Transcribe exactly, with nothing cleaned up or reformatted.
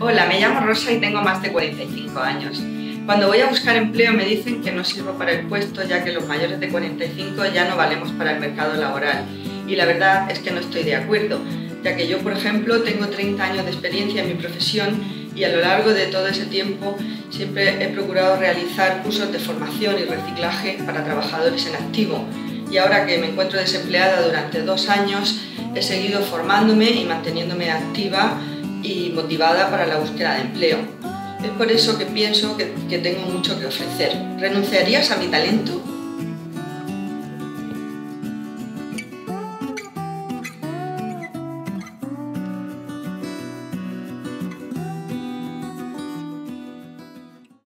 Hola, me llamo Rosa y tengo más de cuarenta y cinco años. Cuando voy a buscar empleo me dicen que no sirvo para el puesto, ya que los mayores de cuarenta y cinco ya no valemos para el mercado laboral. Y la verdad es que no estoy de acuerdo, ya que yo, por ejemplo, tengo treinta años de experiencia en mi profesión y a lo largo de todo ese tiempo siempre he procurado realizar cursos de formación y reciclaje para trabajadores en activo. Y ahora que me encuentro desempleada durante dos años, he seguido formándome y manteniéndome activa y motivada para la búsqueda de empleo. Es por eso que pienso que, que tengo mucho que ofrecer. ¿Renunciarías a mi talento?